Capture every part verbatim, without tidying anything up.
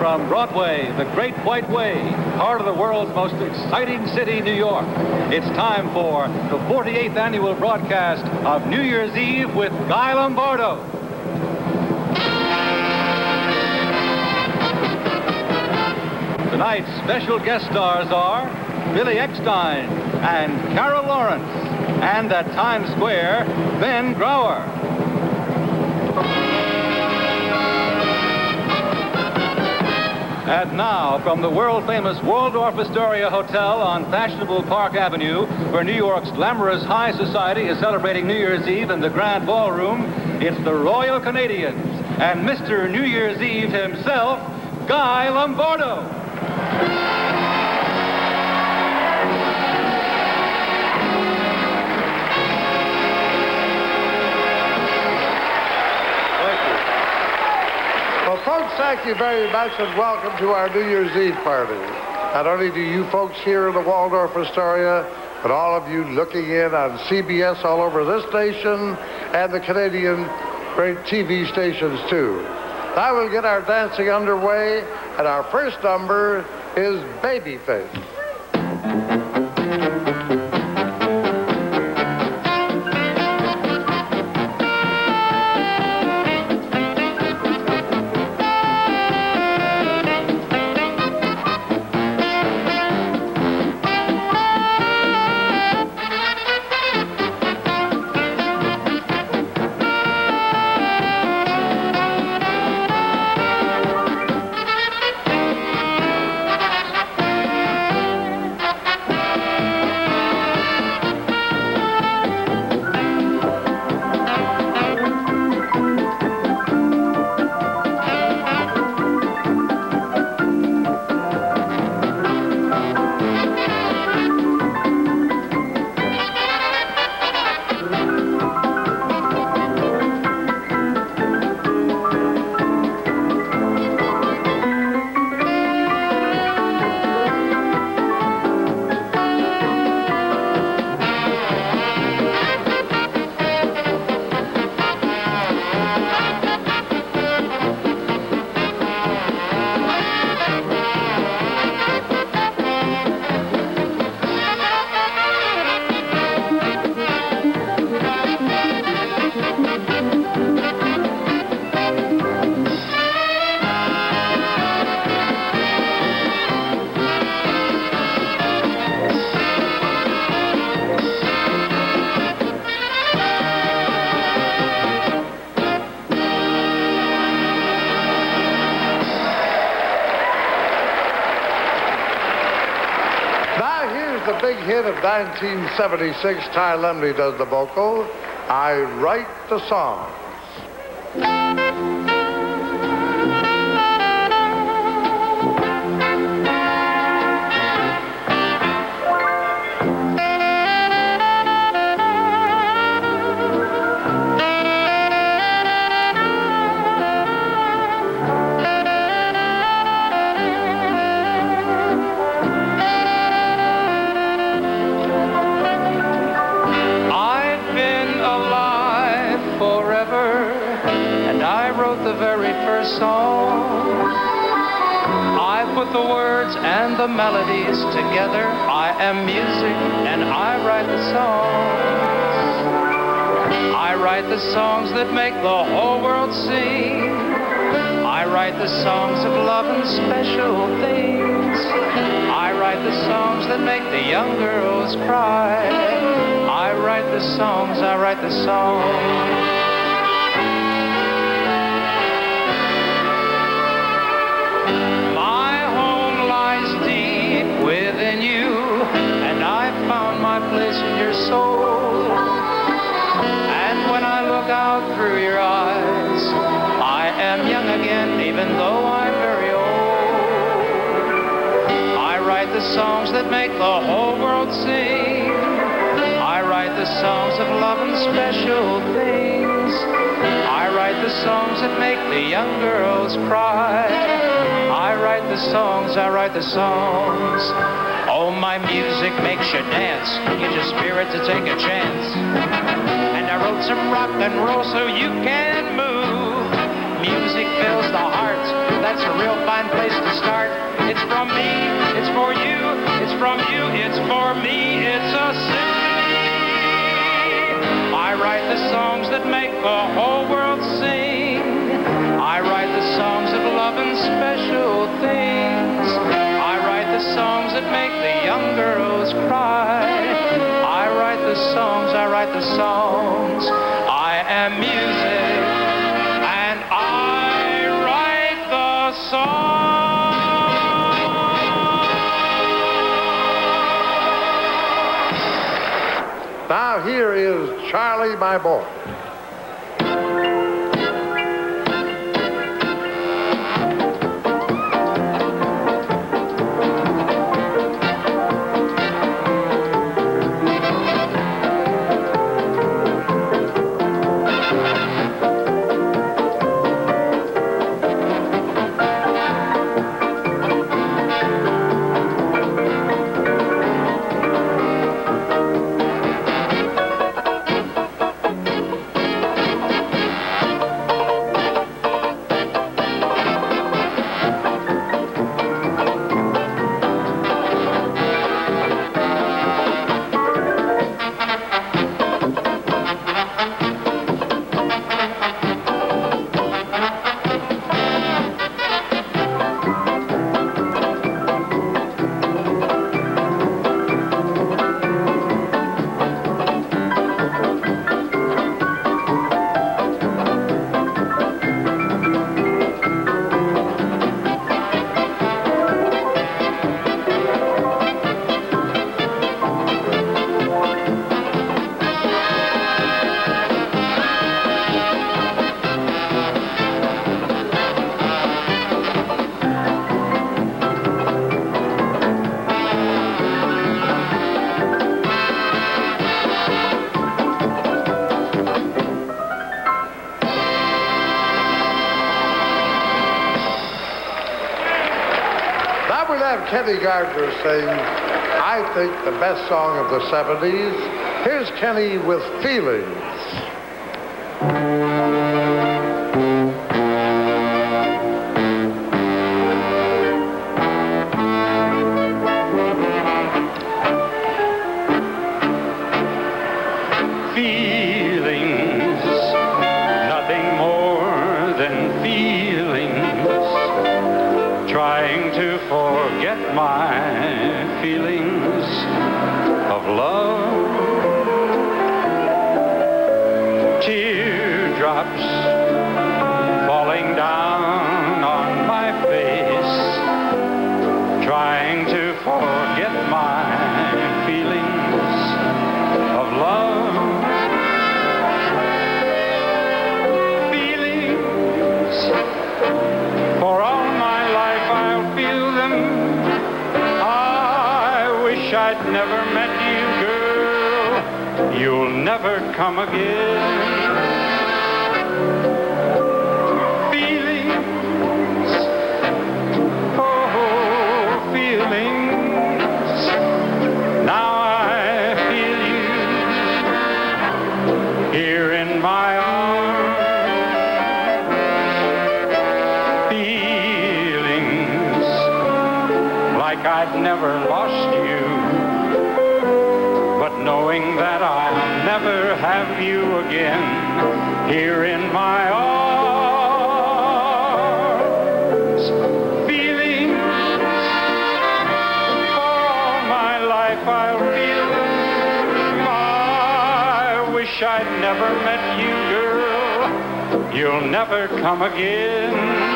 from Broadway, the Great White Way, part of the world's most exciting city, New York. It's time for the forty-eighth annual broadcast of New Year's Eve with Guy Lombardo. Tonight's special guest stars are Billy Eckstein and Carol Lawrence, and at Times Square, Ben Grauer. And now, from the world-famous Waldorf Astoria Hotel on fashionable Park Avenue, where New York's glamorous high society is celebrating New Year's Eve in the Grand Ballroom, it's the Royal Canadians and Mister New Year's Eve himself, Guy Lombardo. Folks, thank you very much and welcome to our New Year's Eve party. Not only do you folks here in the Waldorf Astoria, but all of you looking in on C B S all over this station and the Canadian great T V stations too. Now we'll get our dancing underway, and our first number is Babyface. The big hit of nineteen seventy-six, Ty Lemley does the vocal, I Write the Songs. The very first song. I put the words and the melodies together. I am music and I write the songs. I write the songs that make the whole world sing. I write the songs of love and special things. I write the songs that make the young girls cry. I write the songs, I write the songs. Within you, and I found my place in your soul. And when I look out through your eyes, I am young again, even though I'm very old. I write the songs that make the whole world sing. I write the songs of love and special things. I write the songs that make the young girls cry. I write the songs, I write the songs. Oh, my music makes you dance, gives you spirit to take a chance. And I wrote some rock and roll so you can move. Music fills the heart that's a real fine place to start. It's from me, it's for you, it's from you, it's for me, it's a symphony. I write the songs that make the whole world sing. I write the songs of love and special things. I write the songs that make the young girls cry. I write the songs, I write the songs. I am music, and I write the songs. Now here is Charlie, my boy. Kenny Gardner sing, I think, the best song of the seventies. Here's Kenny with Feelings. Feelings, nothing more than feelings, trying to forget my feelings of love. Teardrops falling down on my face, trying to forget my feelings of love. Feelings, for all my life I'll feel them. I'd never met you, girl. You'll never come again. Feelings, oh, feelings. Now I feel you here in my arms. Feelings like I'd never lost you, knowing that I'll never have you again here in my arms. Feelings, for all my life I'll feel them. I wish I'd never met you, girl. You'll never come again.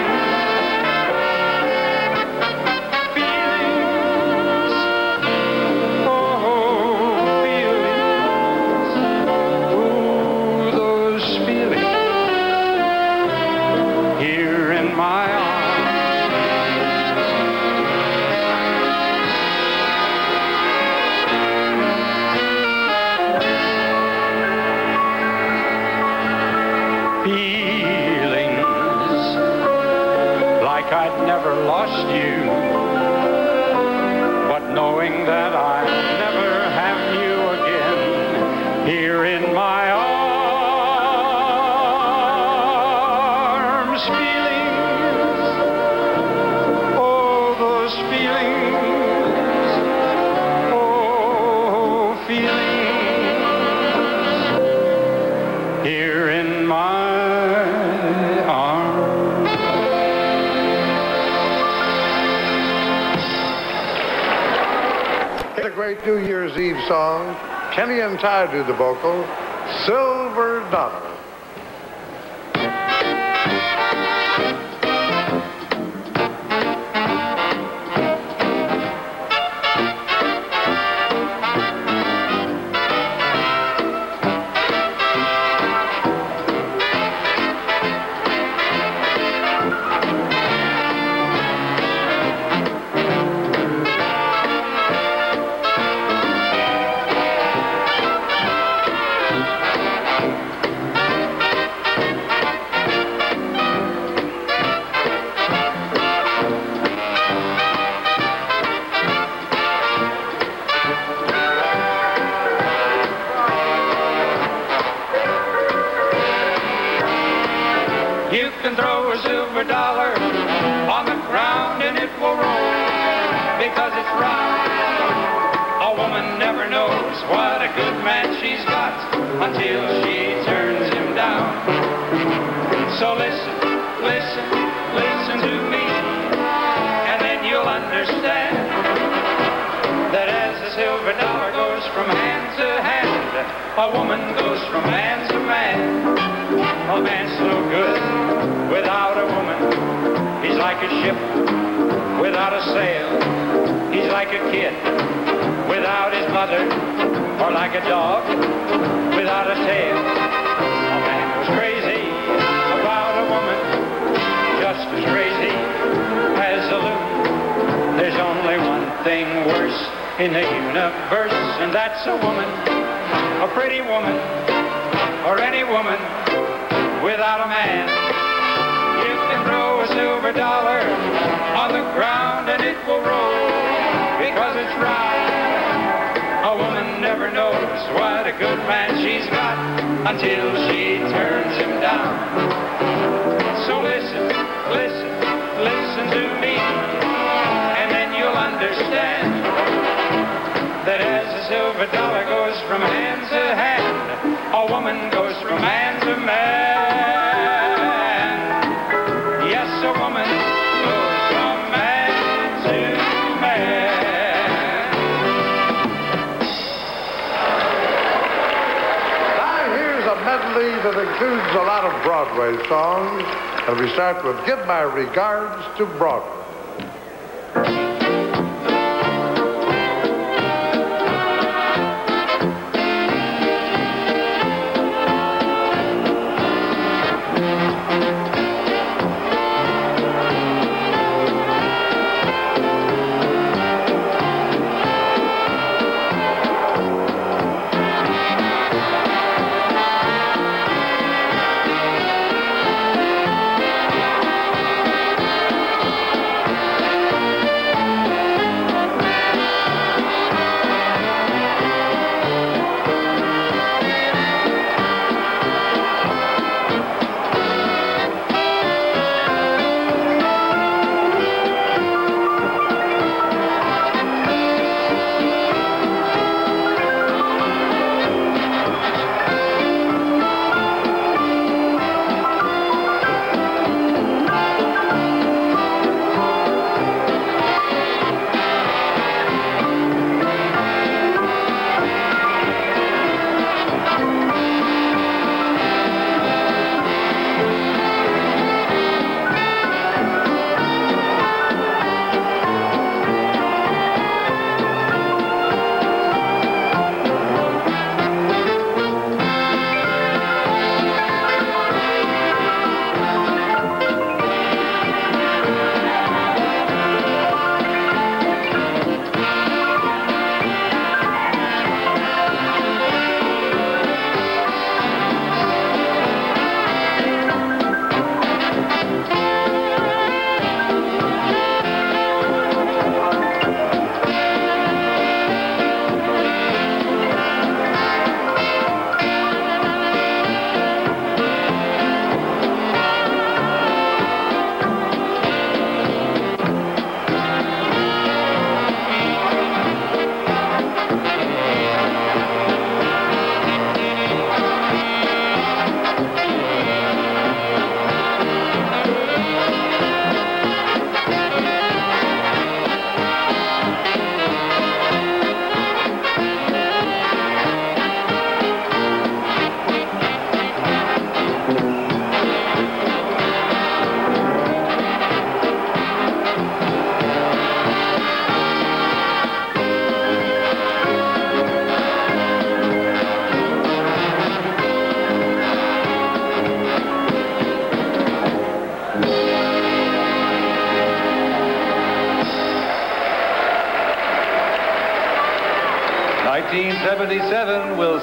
I'd never lost you, but knowing that I'll never have you again here in my arms. Feelings, great New Year's Eve song. Kenny and Ty do the vocal. Silver Dollar. You can throw a silver dollar on the ground and it will roll because it's round. A woman never knows what a good man she's got until she turns him down. So listen, listen, listen to me, and then you'll understand that as the silver dollar goes from hand to hand, a woman goes from man to man. A man's no good without a woman. He's like a ship without a sail. He's like a kid without his mother, or like a dog without a tail. A man goes crazy about a woman, just as crazy as a loon. There's only one thing worse in the universe, and that's a woman, a pretty woman, or any woman without a man. You can throw a silver dollar on the ground and it will roll because it's round. A woman never knows what a good man she's got until she turns him down. So listen, listen, listen to me, and then you'll understand that as the silver dollar goes from hand to hand, a woman goes from man to man. Yes, a woman goes from man to man. Now here's a medley that includes a lot of Broadway songs, and we start with Give My Regards to Broadway.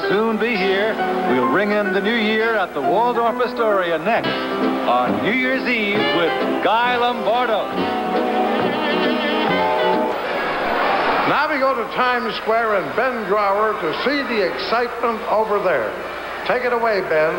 soon be here. We'll ring in the new year at the Waldorf Astoria next on New Year's Eve with Guy Lombardo. Now we go to Times Square and Ben Grauer to see the excitement over there. Take it away, Ben.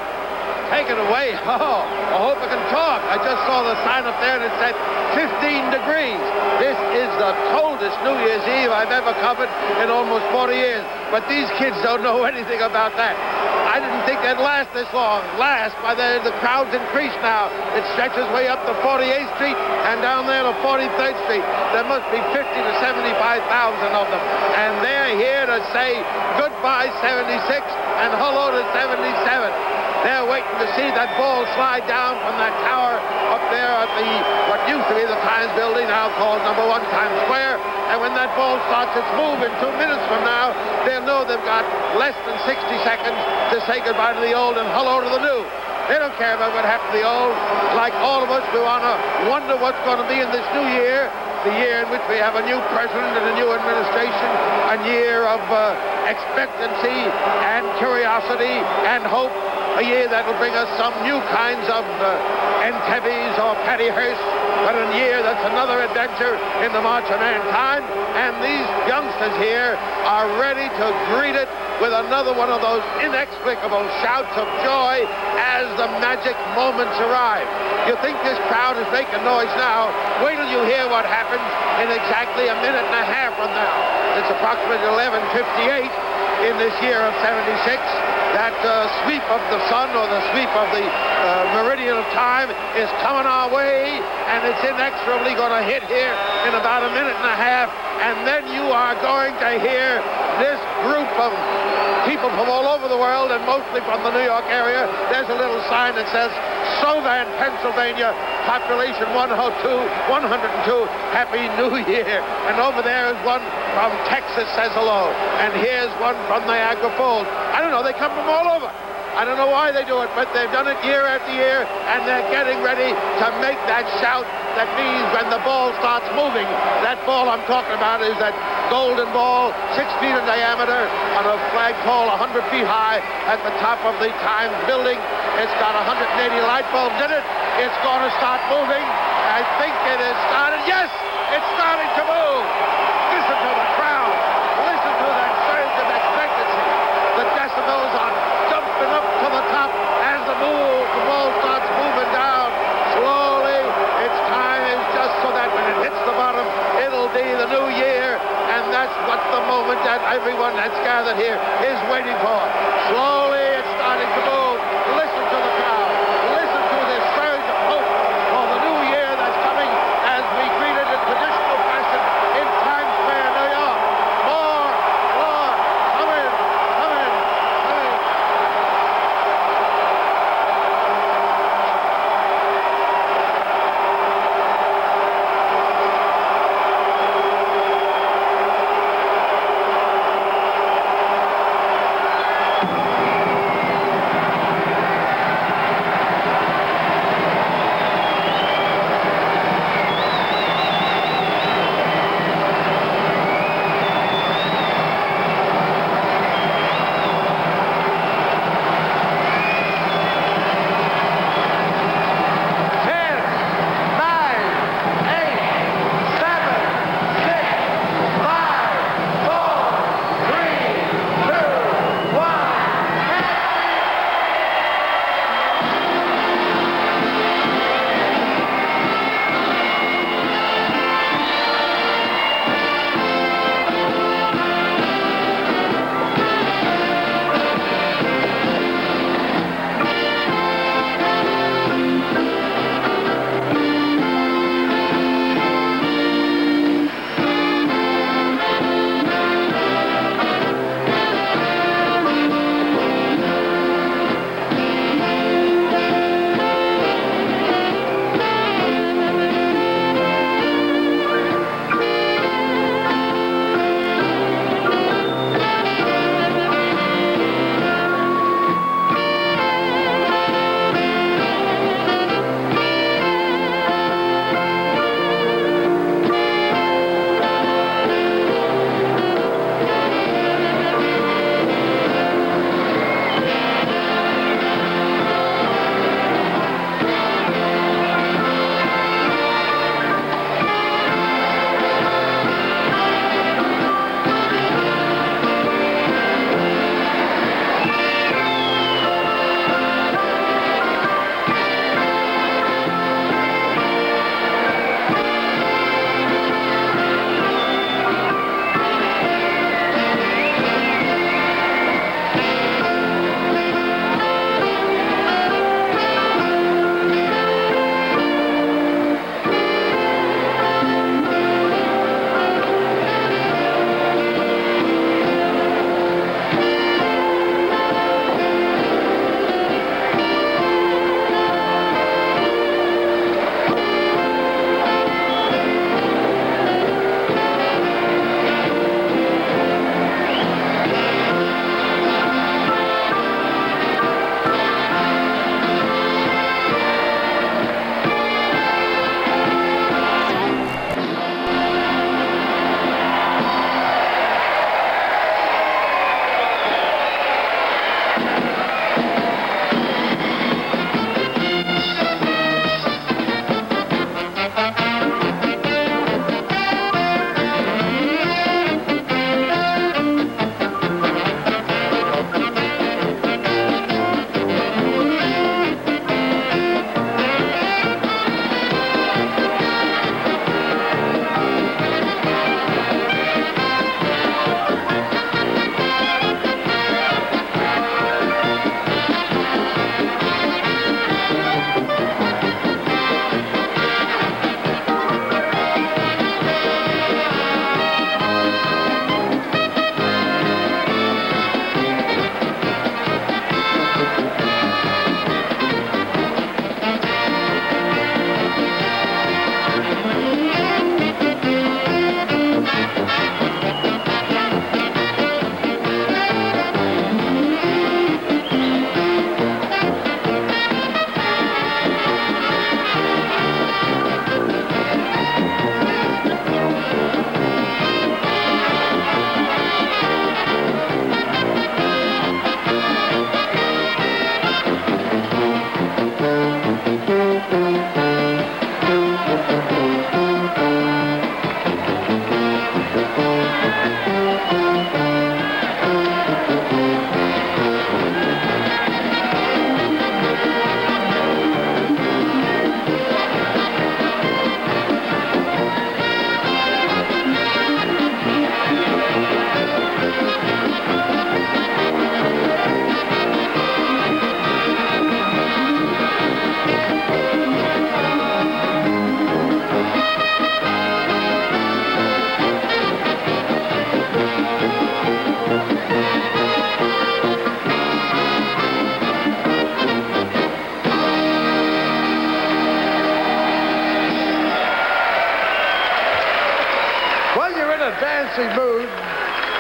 Take it away? Oh, I hope I can talk. I just saw the sign up there and it said fifteen degrees. This is the coldest New Year's Eve I've ever covered in almost forty years. But these kids don't know anything about that. I didn't think they'd last this long. Last, by the, the crowd's increased now. It stretches way up to forty-eighth Street and down there to forty-third Street. There must be fifty to seventy-five thousand of them. And they're here to say goodbye seventy-six and hello to seventy-seven. They're waiting to see that ball slide down from that tower up there at the, what used to be the Times Building, now called number one Times Square. And when that ball starts its move in two minutes from now, they'll know they've got less than sixty seconds to say goodbye to the old and hello to the new. They don't care about what happened to the old. Like all of us, we want to wonder what's going to be in this new year, the year in which we have a new president and a new administration, a year of uh, expectancy and curiosity and hope, a year that will bring us some new kinds of uh, Entebbe's or Pattyhurst, but a year that's another adventure in the march of mankind. And these youngsters here are ready to greet it with another one of those inexplicable shouts of joy as the magic moments arrive. You think this crowd is making noise now? Wait till you hear what happens in exactly a minute and a half from now. It's approximately eleven fifty-eight in this year of seventy-six. That uh, sweep of the sun or the sweep of the uh, meridian of time is coming our way, and it's inexorably going to hit here in about a minute and a half, and then you are going to hear this group of people from all over the world, and mostly from the New York area. There's a little sign that says Sovan, Pennsylvania, population one oh two, one oh two, Happy New Year. And over there is one from Texas, says hello. And here's one from Niagara Falls. I don't know, they come from all over. I don't know why they do it, but they've done it year after year, and they're getting ready to make that shout that means when the ball starts moving. That ball I'm talking about is that golden ball, six feet in diameter, on a flagpole one hundred feet high at the top of the Times Building. It's got one hundred eighty light bulbs in it. It's going to start moving. I think it has started. Yes, it's starting to move. Listen to the crowd. Listen to that surge of expectancy. The decibels are jumping up to the top as the move, the ball starts moving down slowly. Its time is just so that when it hits the bottom, it'll be the new year, and that's what the moment that everyone that's gathered here is waiting for. Slowly, it's starting to move. Listen to the crowd. Listen to this surge of hope for the new year that's coming as we greet it in traditional fashion in Times Square, New York. More, more, come in, come in, come in.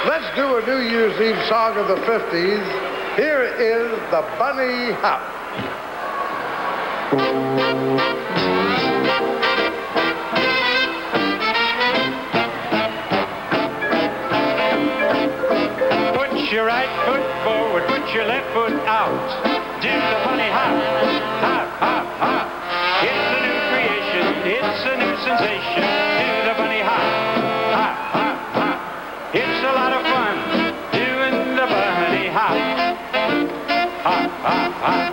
Let's do a New Year's Eve song of the fifties. Here is the Bunny Hop. Put your right foot forward, put your left foot out. Do the bunny hop, hop, hop, hop. It's a new creation, it's a new sensation. Do the bunny hop, hop, hop, hop. It's a lot of fun doing the bunny hop, hop, hop, hop.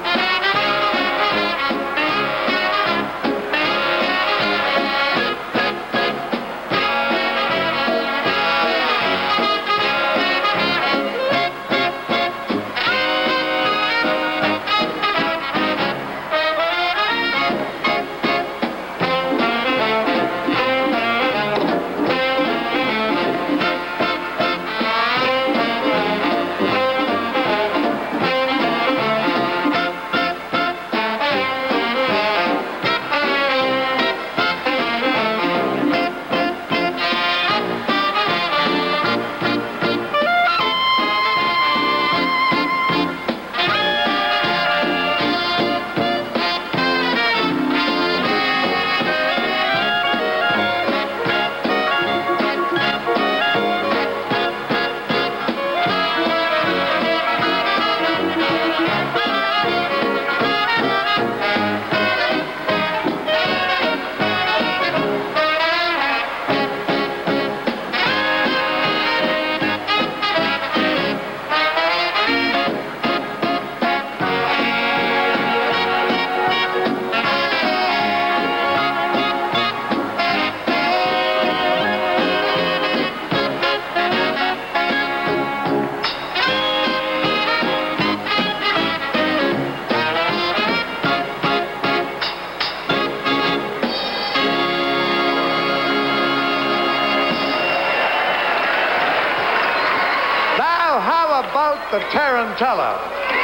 The Tarantella.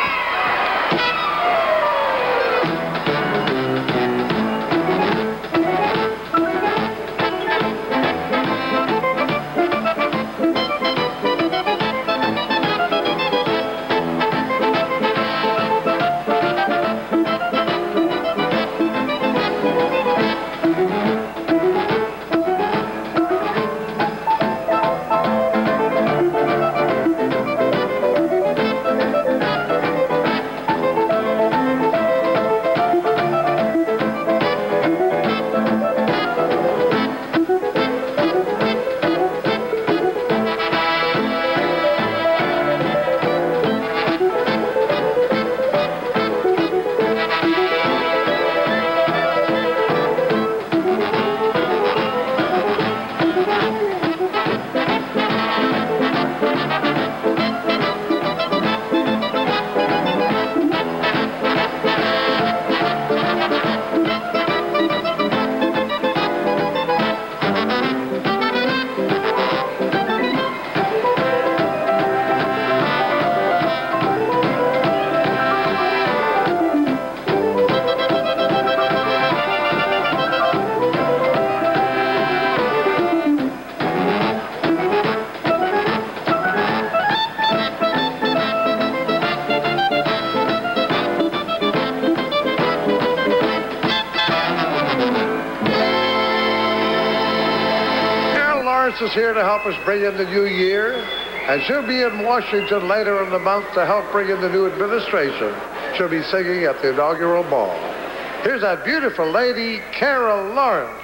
Is here to help us bring in the new year, and she'll be in Washington later in the month to help bring in the new administration. She'll be singing at the inaugural ball. Here's that beautiful lady, Carol Lawrence.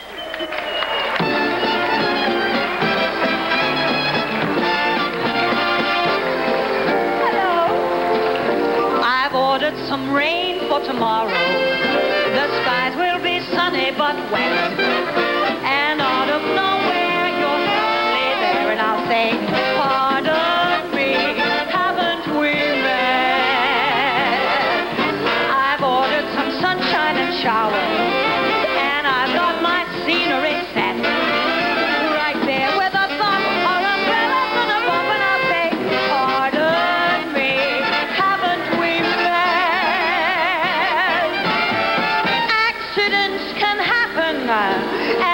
Hello. I've ordered some rain for tomorrow. The skies will be sunny but wet, and out of nowhere and I'll say, pardon me, haven't we met? I've ordered some sunshine and showers, and I've got my scenery set right there with a thumb or umbrellas and a bump, and I'll say, pardon me, haven't we met? Accidents can happen,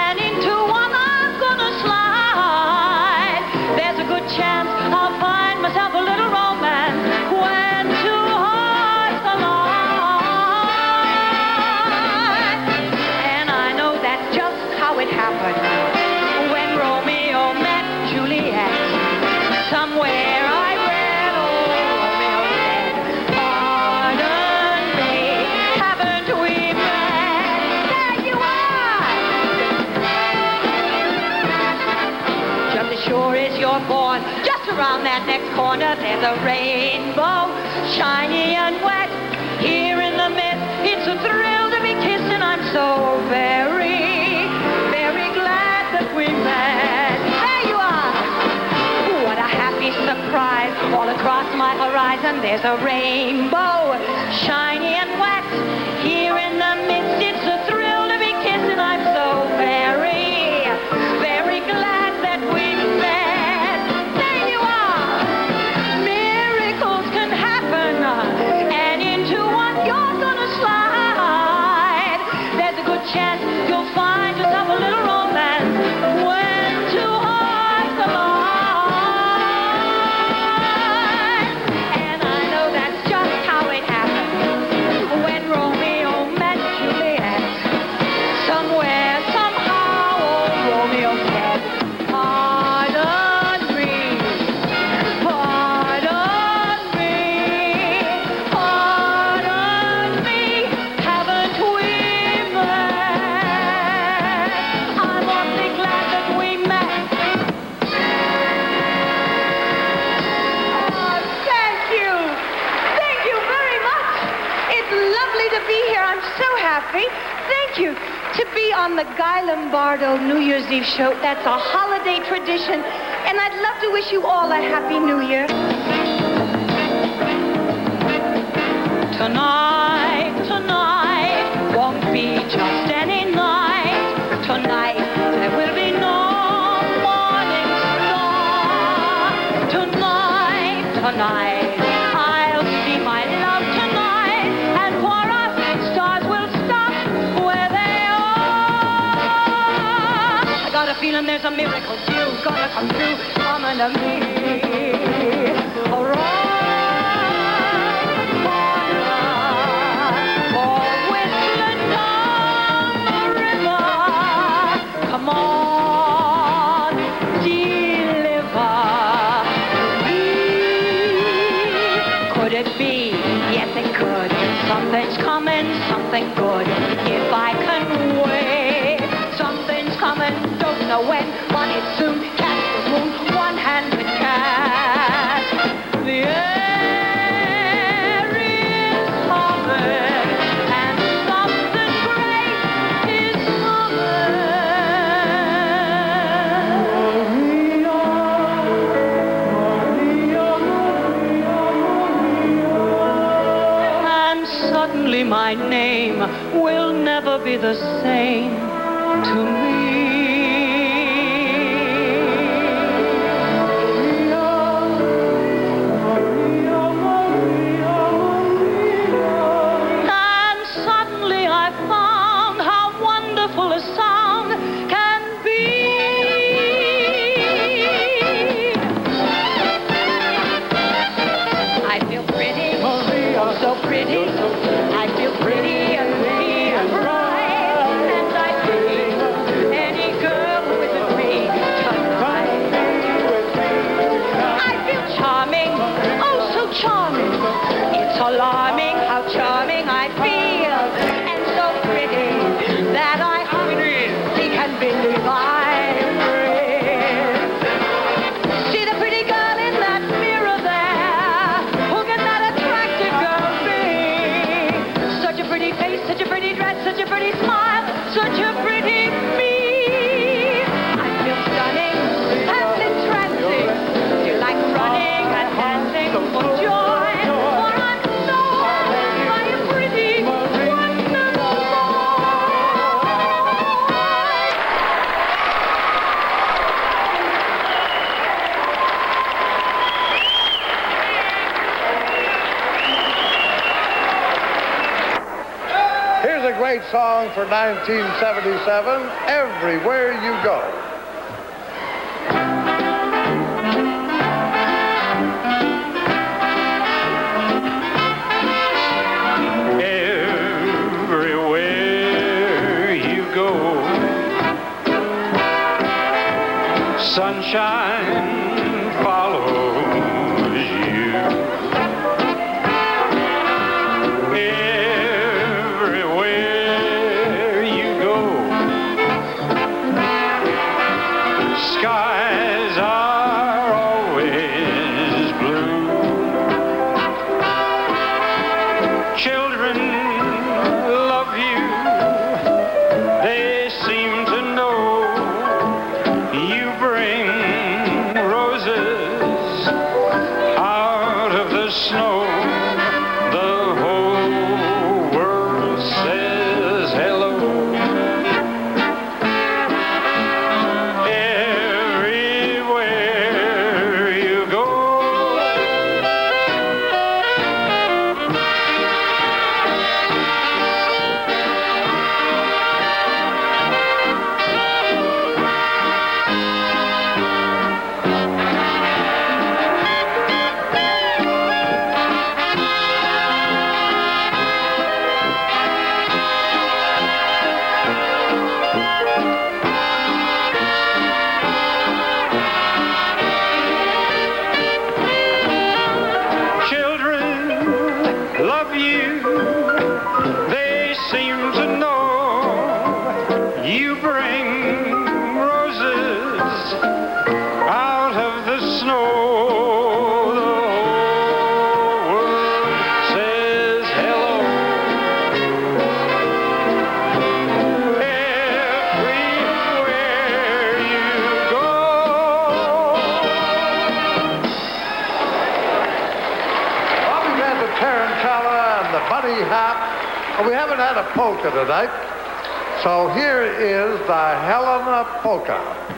that next corner, there's a rainbow, shiny and wet. Here in the midst, it's a thrill to be kissed, and I'm so very, very glad that we met. There you are! What a happy surprise. All across my horizon, there's a rainbow, shiny and wet. Here in the midst, it's a thrill to be kissed, and I'm so very, very glad that we met. There you are! Miracles can happen, and into one you're gonna slide. There's a good chance you'll find yourself a little romance when two hearts collide. And I know that's just how it happened when Romeo met Juliet. Somewhere, somehow, old Romeo said, pardon me, pardon me, pardon me, haven't we met? I'm awfully glad that we met. Oh, thank you. Thank you very much. It's lovely to be here. I'm so happy. Thank you. To be on the Guy Lombardo New Year's Eve show. That's a holiday tradition. And I'd love to wish you all a happy New Year. Tonight, tonight won't be just any night. Tonight there will be no morning star. Tonight, tonight I'll see my love tonight, and for us stars will stop where they are. I got a feeling there's a miracle due, gonna come through, coming to me. All right. Come on, deliver me. Could it be? Yes, it could. Something's coming, something good. If I can wait, something's coming, don't know when, but it's soon. Catch the moon, one hand to catch. The air is humming, and something great is coming. And suddenly my name will never be the same to me. And suddenly I found how wonderful a sound can be. I feel pretty, oh so pretty. I feel pretty and free and bright, and I think any girl who is with me tonight. I feel charming, oh so charming. It's alarming how charming I feel, and so pretty that I hardly can believe I'm real. See the pretty girl in that mirror there. Who can that attractive girl be? Such a pretty face, such a pretty dress, such a pretty smile, such a pretty me. I feel stunning and entrancing. Feel like running and dancing for joy. For I'm so by a pretty, wonderful boy. Here's a great song for nineteen seventy-seven, Everywhere You Go. Everywhere you go, sunshine follows you. Everywhere you go, skies are always snow, the whole world says hello. Everywhere you go, love you, they seem to know. You bring roses out of the snow. The whole world says hello. Everywhere you go. Tarantella and the bunny hop. Well, we haven't had a polka tonight, so here is the Helena polka.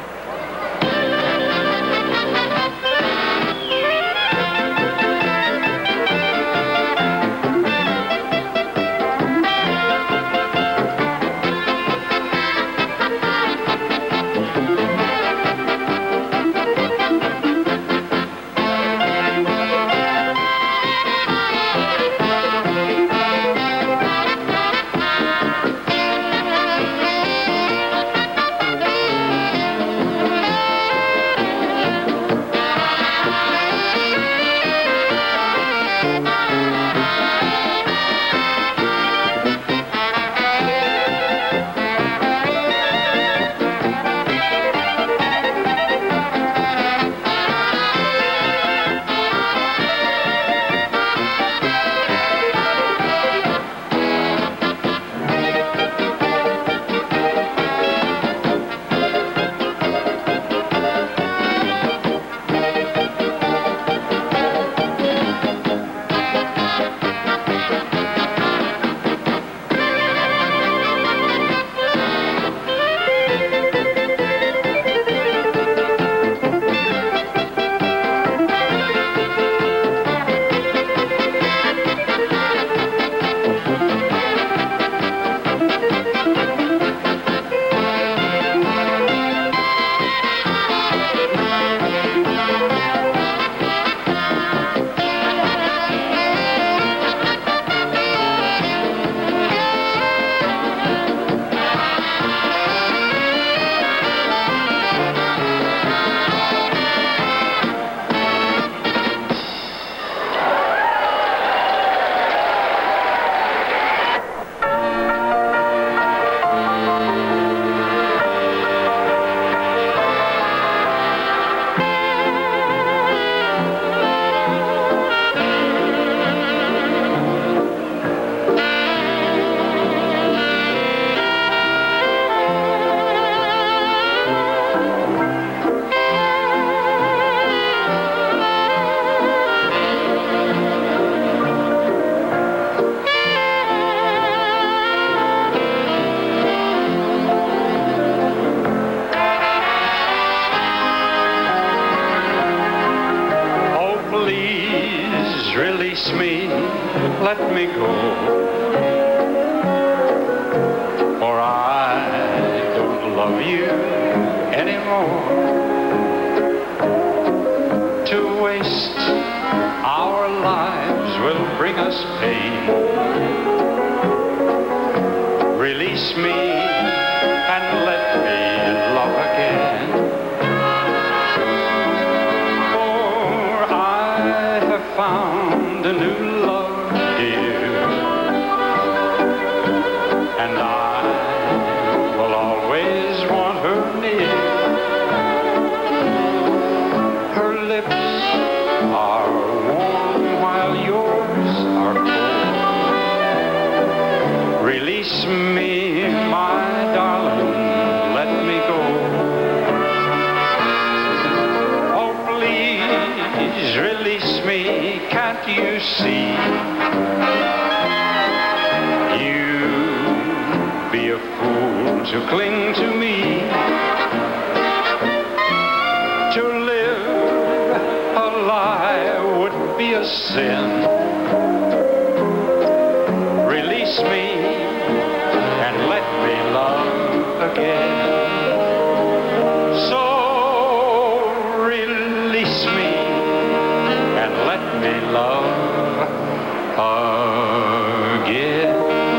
Release me, let me go, for I don't love you anymore. To waste our lives will bring us pain. Release me and let me love again. For I have found a new love, dear, and I will always want her near. Her lips are warm while yours are cold. Release me, my see. You'd be a fool to cling to me. To live a lie would be a sin. Release me and let me love again. So release me and let me love again.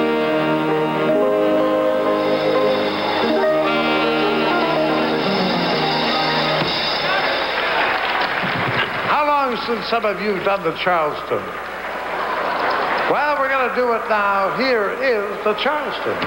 How long since some of you have done the Charleston? Well, we're going to do it now. Here is the Charleston.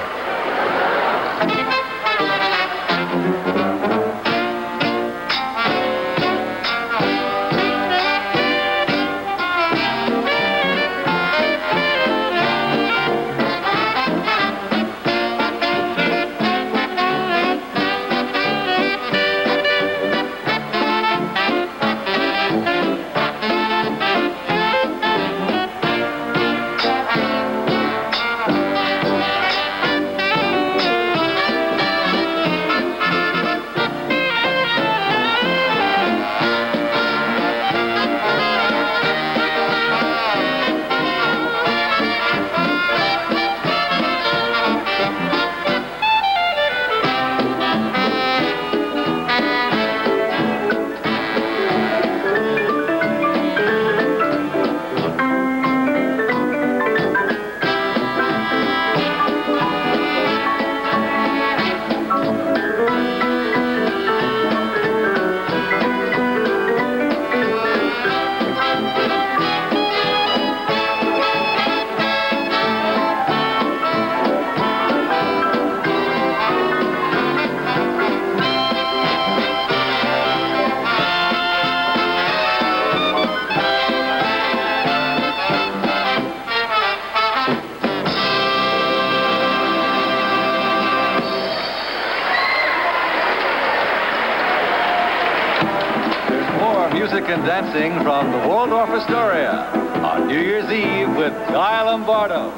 And dancing from the Waldorf Astoria on New Year's Eve with Guy Lombardo.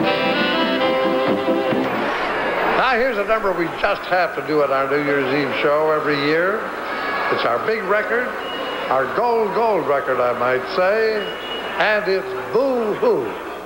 Now here's a number we just have to do at our New Year's Eve show every year. It's our big record, our gold, gold record, I might say, and it's Boo Hoo.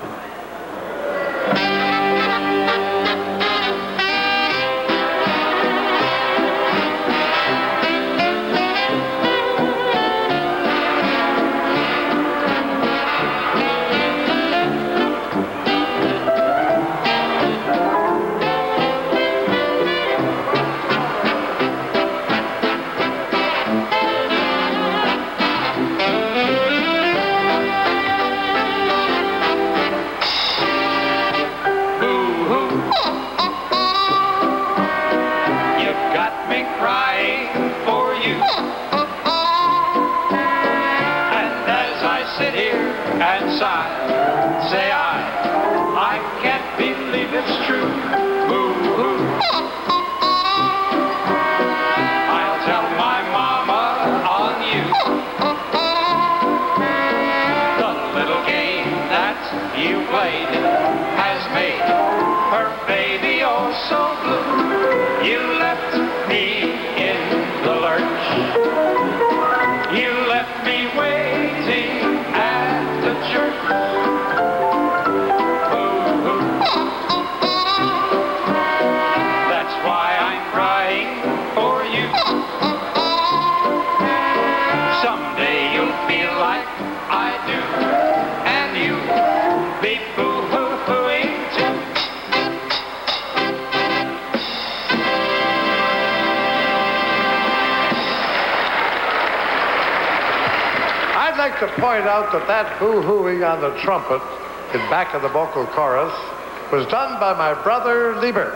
To point out that that boo-hooing on the trumpet in back of the vocal chorus was done by my brother Lieber.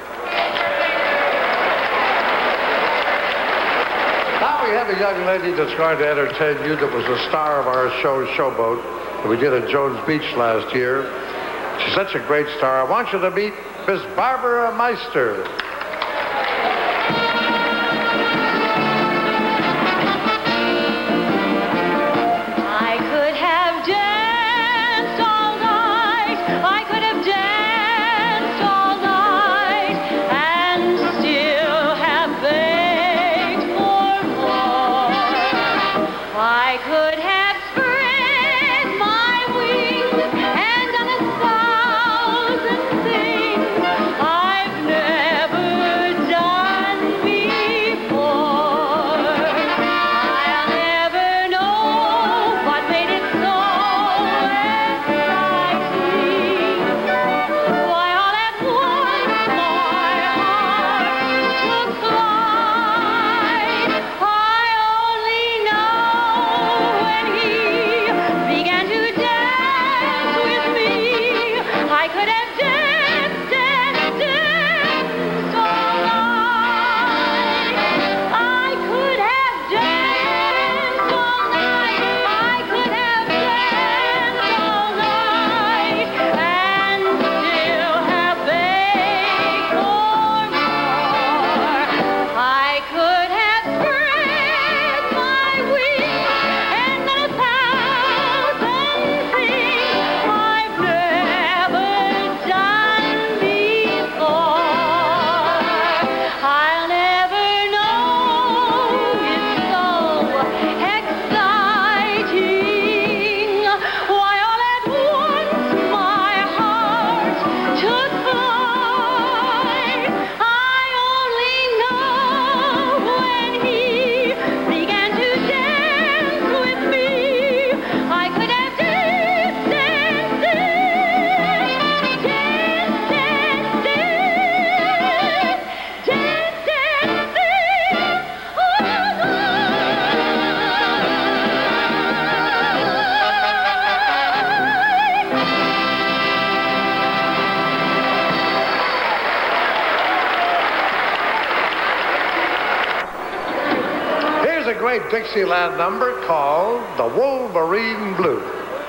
Now we have a young lady that's going to entertain you that was the star of our show, Showboat, that we did at Jones Beach last year. She's such a great star. I want you to meet Miss Barbara Meister. I could have danced great Dixieland number called The Wolverine Blues.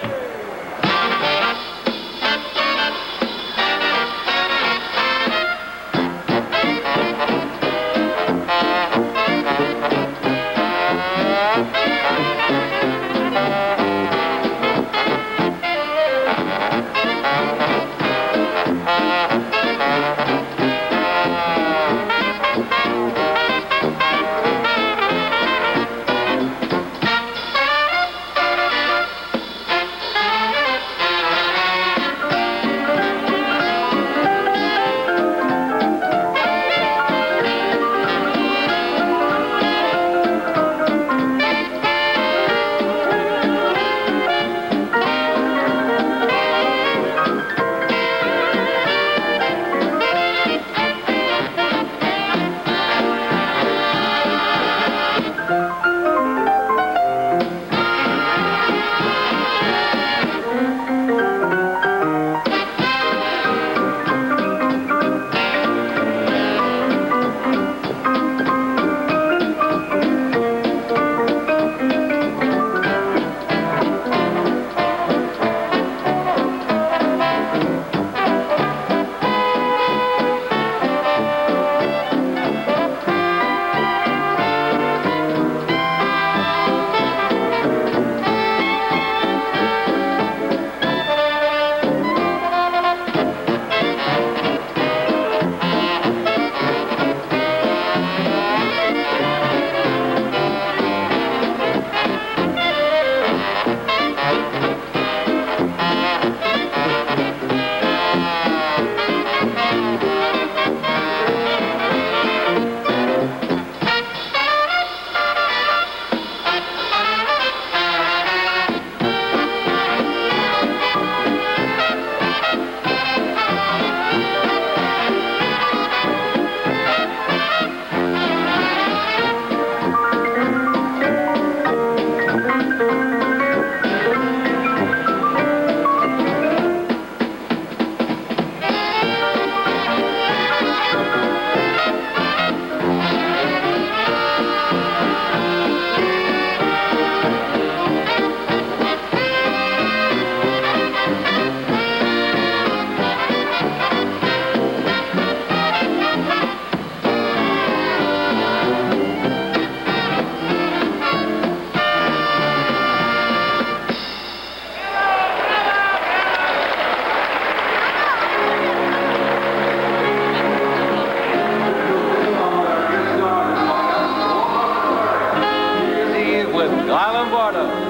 Guy Lombardo.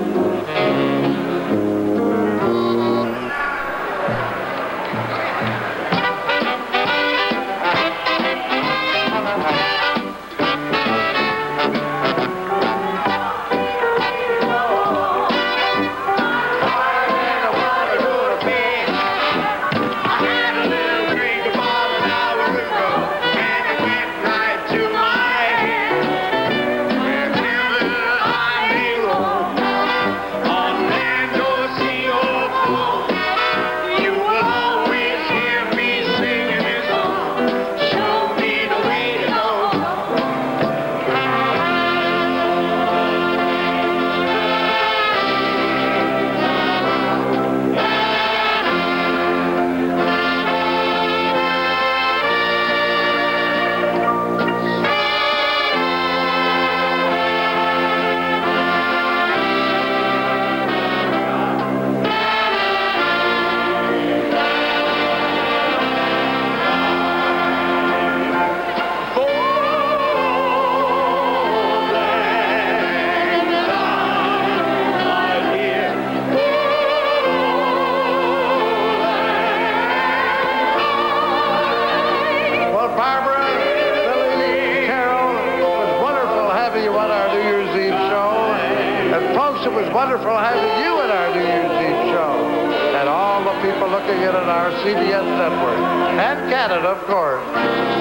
It was wonderful having you at our New Year's Eve show. And all the people looking in at our C B S network. And Canada, of course.